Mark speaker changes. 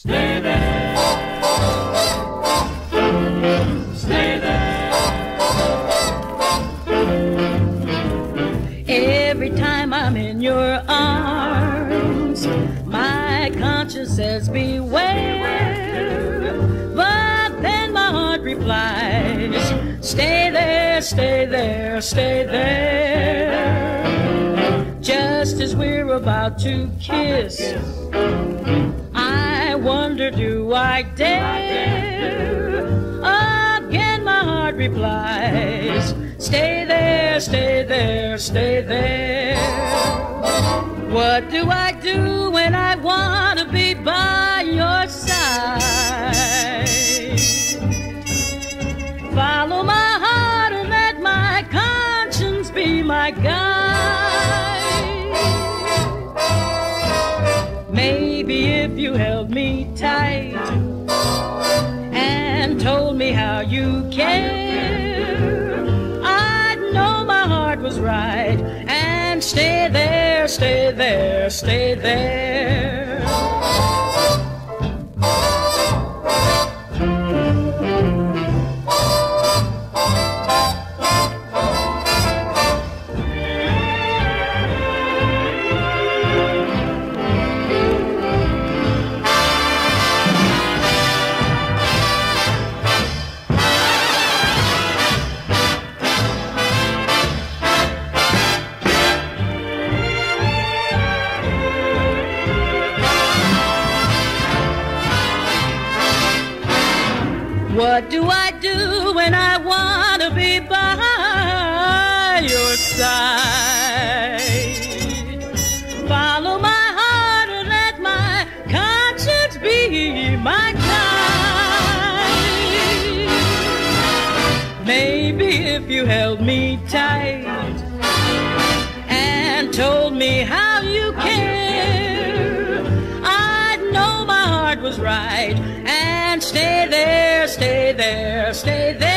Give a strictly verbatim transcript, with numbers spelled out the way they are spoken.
Speaker 1: Stay there. Stay there.
Speaker 2: Every time I'm in your arms, my conscience says beware. But then my heart replies, stay there, stay there, stay there. Just as we're about to kiss, I wonder, do I dare? Again my heart replies, stay there, stay there, stay there. What do I do when I want to be by your side? Follow my heart and let my conscience be my guide. Maybe if you held me tight and told me how you care, I'd know my heart was right and stay there, stay there, stay there. What do I do when I want to be by your side? Follow my heart and let my conscience be my guide. Maybe if you held me tight and told me how you care, I'd know my heart was right and stay there, stay there, stay there.